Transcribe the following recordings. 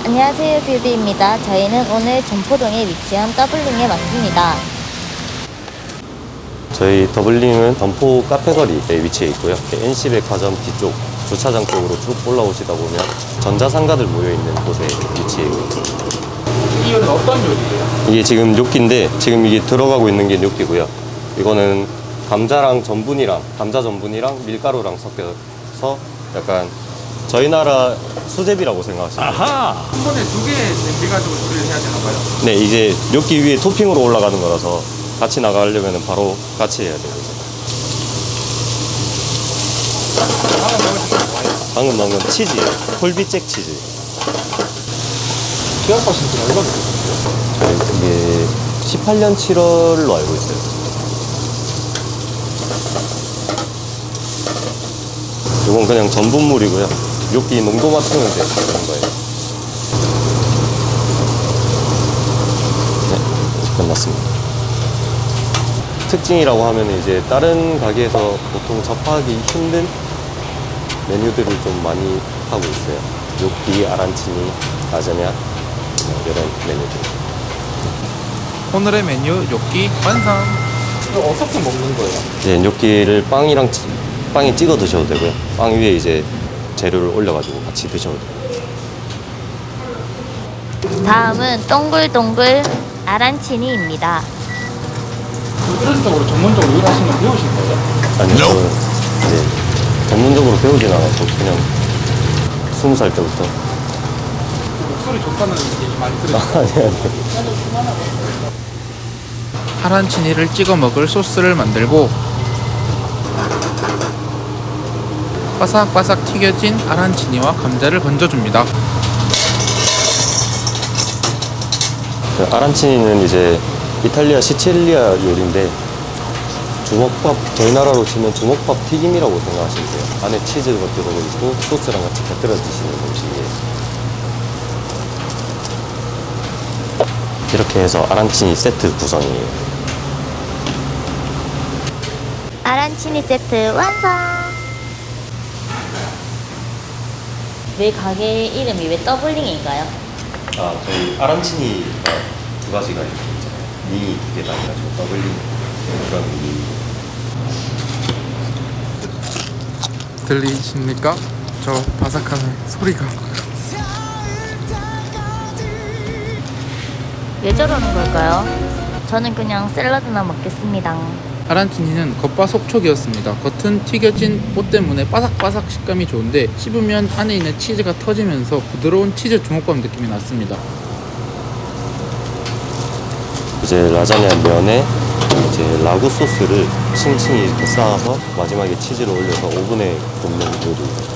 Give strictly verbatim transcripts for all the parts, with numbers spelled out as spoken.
안녕하세요, 뷰비입니다. 저희는 오늘 점포동에 위치한 더블링에 왔습니다. 저희 더블링은 점포 카페거리에 위치해 있고요. 엔씨백화점 뒤쪽 주차장 쪽으로 쭉 올라오시다 보면 전자상가들 모여있는 곳에 위치해 있습니다. 이건 어떤 요리예요? 이게 지금 뇨끼인데 지금 이게 들어가고 있는 게 뇨끼고요. 이거는 감자랑 전분이랑 감자 전분이랑 밀가루랑 섞여서 약간 저희 나라 수제비라고 생각하시면 돼요. 아하! 한 번에 두 개 냄비 가지고 조리를 해야 되나 봐요? 네, 이제 뇨끼 위에 토핑으로 올라가는 거라서 같이 나가려면 바로 같이 해야 돼요. 방금 넣은 건 치즈예요. 콜비잭 치즈. 계약하신 지는 얼마나 되셨어요? 저희 이게 십팔 년 칠월로 알고 있어요. 이건 그냥 전분물이고요. 뇨끼 농도 맞추면 돼, 그런 거예요. 네, 끝났습니다. 특징이라고 하면 이제 다른 가게에서 보통 접하기 힘든 메뉴들을 좀 많이 하고 있어요. 뇨끼, 아란치니, 라자냐 이런 메뉴들. 오늘의 메뉴 뇨끼 완성! 이거 어떻게 먹는 거예요? 이제 뇨끼를 빵이랑 찌, 빵에 찍어 드셔도 되고요. 빵 위에 이제 재료를 올려가지고 같이 드셔도 돼요. 다음은 동글동글 아란치니입니다. 이런 쪽으로 전문적으로 일하시는 걸 배우신 거예요? 아니요, 저는 이제 전문적으로 배우진 않았고 그냥 스무 살 때부터. 목소리 좋다는 얘기 많이 들었어요. 아니 아니. 하란치니를 찍어 먹을 소스를 만들고 바삭바삭 튀겨진 아란치니와 감자를 건져줍니다. 그 아란치니는 이제 이탈리아 시칠리아 요리인데 주먹밥, 저희 나라로 치면 주먹밥 튀김이라고 생각하시면 돼요. 안에 치즈가 들어가 있고 소스랑 같이 곁들여 드시는 음식이에요. 이렇게 해서 아란치니 세트 구성이에요. 아란치니 세트 완성! 왜 가게 이름이 왜 더블링인가요? 아, 저희 아란치니가 두 가지가 이렇게 있잖아요. 니 두 개가 아니라서 더블링 그런 의미. 들리십니까? 저 바삭한 소리가. 왜 저러는 걸까요? 저는 그냥 샐러드나 먹겠습니다. 아란치니는 겉바 속촉이었습니다. 겉은 튀겨진 옷 때문에 바삭바삭 식감이 좋은데 씹으면 안에 있는 치즈가 터지면서 부드러운 치즈 주먹밥 느낌이 났습니다. 이제 라자냐 면에 이제 라구 소스를 층층이 이렇게 쌓아서 마지막에 치즈를 올려서 오븐에 굽는 요리입니다.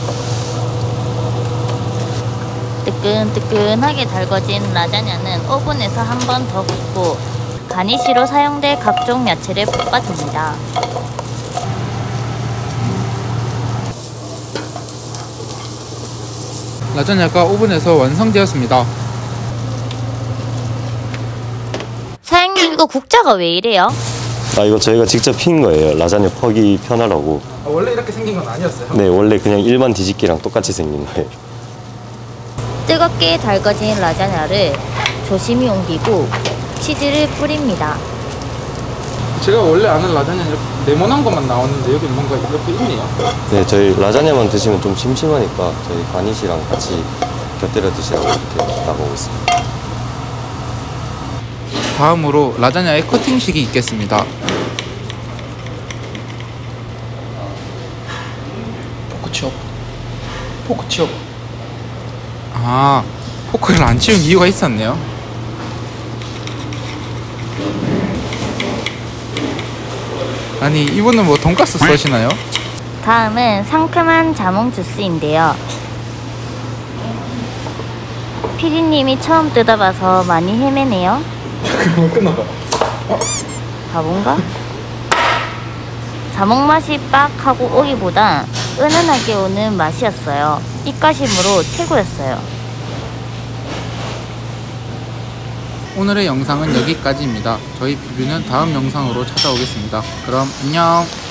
뜨끈뜨끈하게 달궈진 라자냐는 오븐에서 한 번 더 굽고 가니쉬로 사용될 각종 야채를 볶아줍니다. 라자냐가 오븐에서 완성되었습니다. 사장님, 이거 국자가 왜 이래요? 아, 이거 저희가 직접 핀 거예요. 라자냐 퍼기 편하라고. 아, 원래 이렇게 생긴 건 아니었어요? 네, 원래 그냥 일반 뒤집기랑 똑같이 생긴 거예요. 뜨겁게 달궈진 라자냐를 조심히 옮기고 치즈를 뿌립니다. 제가 원래 아는 라자냐는 이렇게 네모난 것만 나왔는데 여기 뭔가 이렇게 있네요. 네, 저희 라자냐만 드시면 좀 심심하니까 저희 가니쉬랑 같이 곁들여 드시라고 이렇게 나가고 있습니다. 다음으로 라자냐의 커팅식이 있겠습니다. 포크치업 포크치업 아, 포크를 안 치운 이유가 있었네요. 아니, 이분은 뭐 돈가스 써시나요? 다음은 상큼한 자몽 주스인데요. 피디님이 처음 뜯어봐서 많이 헤매네요. 그러면 끊어봐. 바본가? 자몽 맛이 빡 하고 오기보다 은은하게 오는 맛이었어요. 입가심으로 최고였어요. 오늘의 영상은 여기까지입니다. 저희 뷰비는 다음 영상으로 찾아오겠습니다. 그럼 안녕.